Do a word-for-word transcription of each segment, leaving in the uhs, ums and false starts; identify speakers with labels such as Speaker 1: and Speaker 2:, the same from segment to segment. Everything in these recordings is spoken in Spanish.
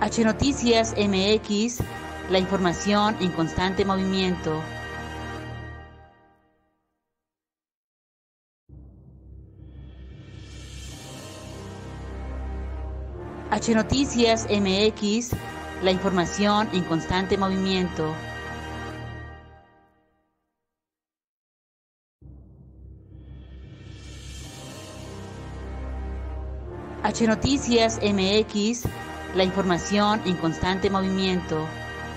Speaker 1: H Noticias M X, la información en constante movimiento. H Noticias M X, la información en constante movimiento. H Noticias M X, la información en constante movimiento.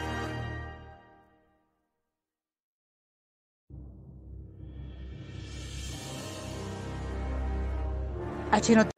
Speaker 1: H Noticias.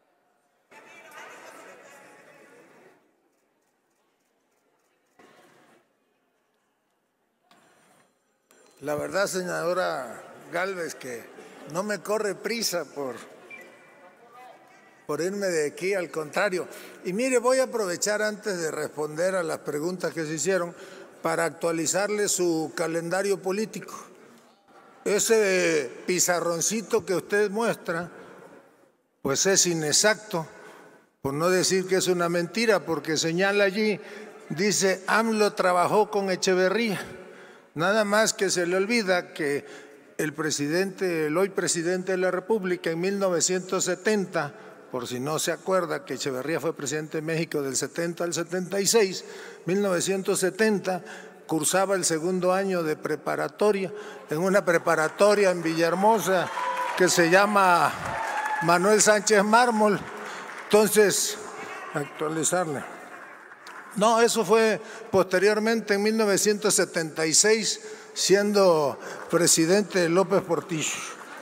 Speaker 2: La verdad, senadora Gálvez, que no me corre prisa por, por irme de aquí, al contrario. Y mire, voy a aprovechar antes de responder a las preguntas que se hicieron para actualizarle su calendario político. Ese pizarroncito que usted muestra, pues es inexacto, por no decir que es una mentira, porque señala allí, dice, AMLO trabajó con Echeverría. Nada más que se le olvida que el presidente, el hoy presidente de la República, en mil novecientos setenta, por si no se acuerda que Echeverría fue presidente de México del setenta al setenta y seis, mil novecientos setenta, cursaba el segundo año de preparatoria, en una preparatoria en Villahermosa que se llama Manuel Sánchez Mármol. Entonces, actualizarle. No, eso fue posteriormente en mil novecientos setenta y seis, siendo presidente López Portillo.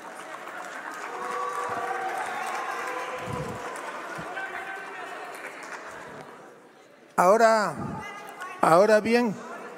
Speaker 2: Ahora, ahora bien,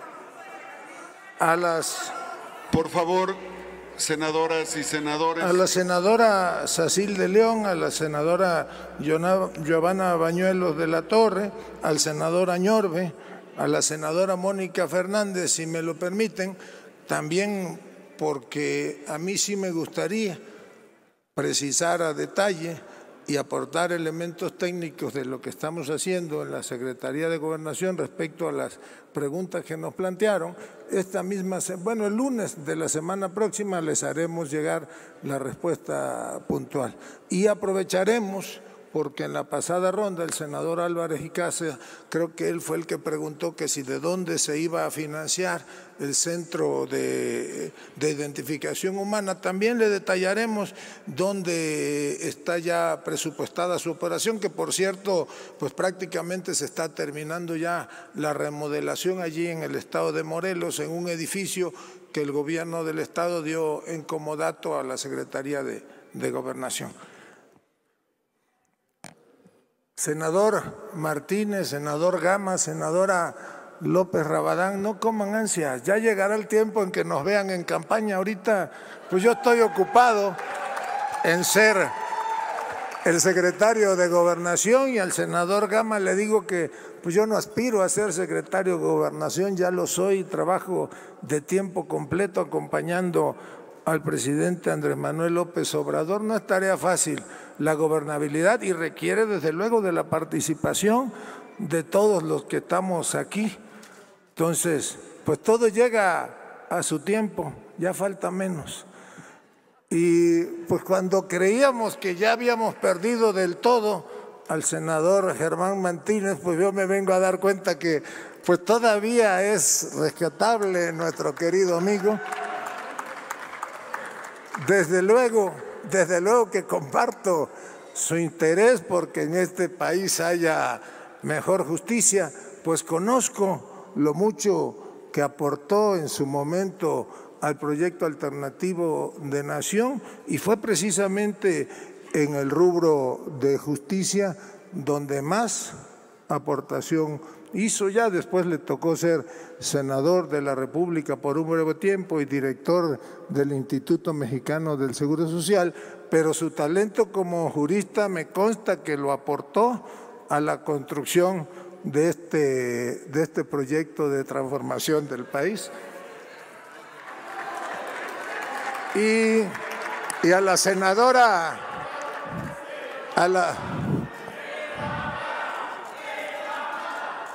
Speaker 2: a las...
Speaker 3: Por favor, senadoras y senadores.
Speaker 2: A la senadora Sacil de León, a la senadora Giovanna Bañuelos de la Torre, al senador Añorbe, a la senadora Mónica Fernández, si me lo permiten, también porque a mí sí me gustaría precisar a detalle y aportar elementos técnicos de lo que estamos haciendo en la Secretaría de Gobernación respecto a las preguntas que nos plantearon. Esta misma, bueno, el lunes de la semana próxima les haremos llegar la respuesta puntual. Y aprovecharemos, porque en la pasada ronda el senador Álvarez Icaza, creo que él fue el que preguntó que si de dónde se iba a financiar el Centro de, de Identificación Humana. También le detallaremos dónde está ya presupuestada su operación, que por cierto, pues prácticamente se está terminando ya la remodelación allí en el estado de Morelos, en un edificio que el gobierno del estado dio en comodato a la Secretaría de, de Gobernación. Senador Martínez, senador Gama, senadora López Rabadán, no coman ansias, ya llegará el tiempo en que nos vean en campaña. Ahorita, pues yo estoy ocupado en ser el secretario de Gobernación, y al senador Gama le digo que pues yo no aspiro a ser secretario de Gobernación, ya lo soy, trabajo de tiempo completo acompañando al presidente Andrés Manuel López Obrador. No es tarea fácil la gobernabilidad y requiere desde luego de la participación de todos los que estamos aquí. Entonces, pues todo llega a su tiempo, ya falta menos. Y pues cuando creíamos que ya habíamos perdido del todo al senador Germán Martínez, pues yo me vengo a dar cuenta que pues todavía es rescatable nuestro querido amigo. Desde luego, desde luego que comparto su interés porque en este país haya mejor justicia, pues conozco lo mucho que aportó en su momento al proyecto alternativo de nación, y fue precisamente en el rubro de justicia donde más aportación hizo. Ya después le tocó ser senador de la República por un breve tiempo y director del Instituto Mexicano del Seguro Social, pero su talento como jurista me consta que lo aportó a la construcción de este, de este proyecto de transformación del país. Y, y a la senadora, a la...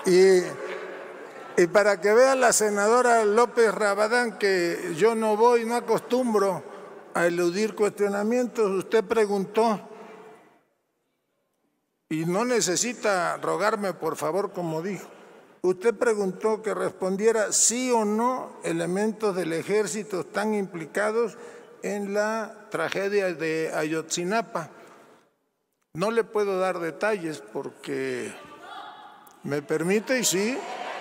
Speaker 2: Y, y para que vea la senadora López Rabadán que yo no voy, no acostumbro a eludir cuestionamientos, usted preguntó, y no necesita rogarme por favor como dijo, usted preguntó que respondiera sí o no elementos del ejército están implicados en la tragedia de Ayotzinapa. No le puedo dar detalles porque me permite y sí,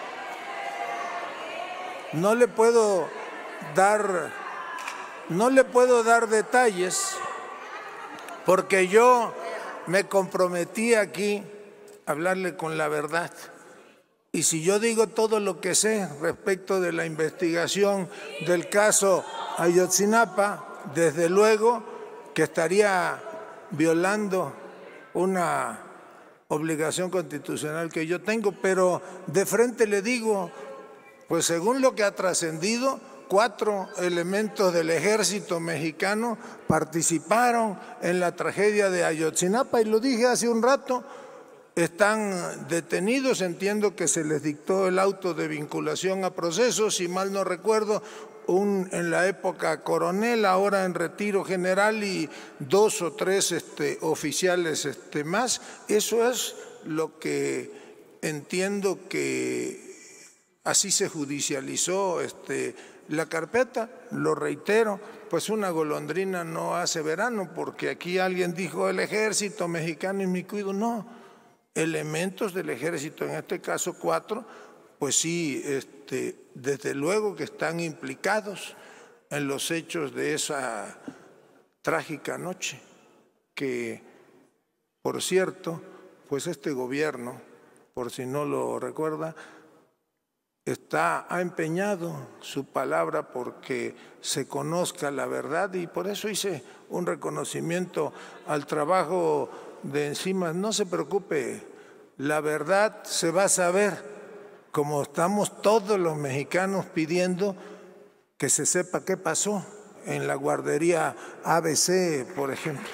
Speaker 2: no le puedo dar, no le puedo dar detalles porque yo me comprometí aquí a hablarle con la verdad. Y si yo digo todo lo que sé respecto de la investigación del caso Ayotzinapa, desde luego que estaría violando una obligación constitucional que yo tengo, pero de frente le digo, pues según lo que ha trascendido, cuatro elementos del ejército mexicano participaron en la tragedia de Ayotzinapa y lo dije hace un rato, están detenidos, entiendo que se les dictó el auto de vinculación a proceso, si mal no recuerdo, un, en la época coronel, ahora en retiro general y dos o tres este, oficiales este, más. Eso es lo que entiendo que así se judicializó este, la carpeta, lo reitero, pues una golondrina no hace verano, porque aquí alguien dijo el ejército mexicano y me cuido, no, elementos del ejército, en este caso cuatro, pues sí, este, desde luego que están implicados en los hechos de esa trágica noche, que, por cierto, pues este gobierno, por si no lo recuerda, está, ha empeñado su palabra porque se conozca la verdad y por eso hice un reconocimiento al trabajo de Encinas. No se preocupe, la verdad se va a saber, como estamos todos los mexicanos pidiendo que se sepa qué pasó en la guardería A B C, por ejemplo.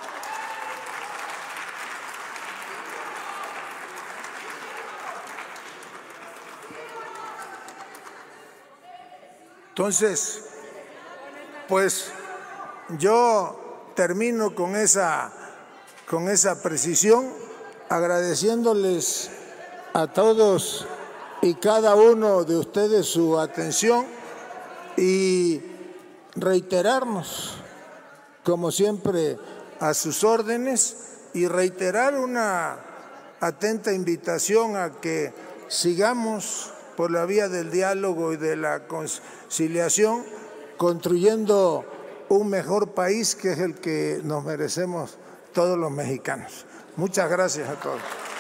Speaker 2: Entonces, pues yo termino con esa, con esa precisión, agradeciéndoles a todos y cada uno de ustedes su atención y reiterarnos, como siempre, a sus órdenes y reiterar una atenta invitación a que sigamos por la vía del diálogo y de la conciliación, construyendo un mejor país que es el que nos merecemos todos los mexicanos. Muchas gracias a todos.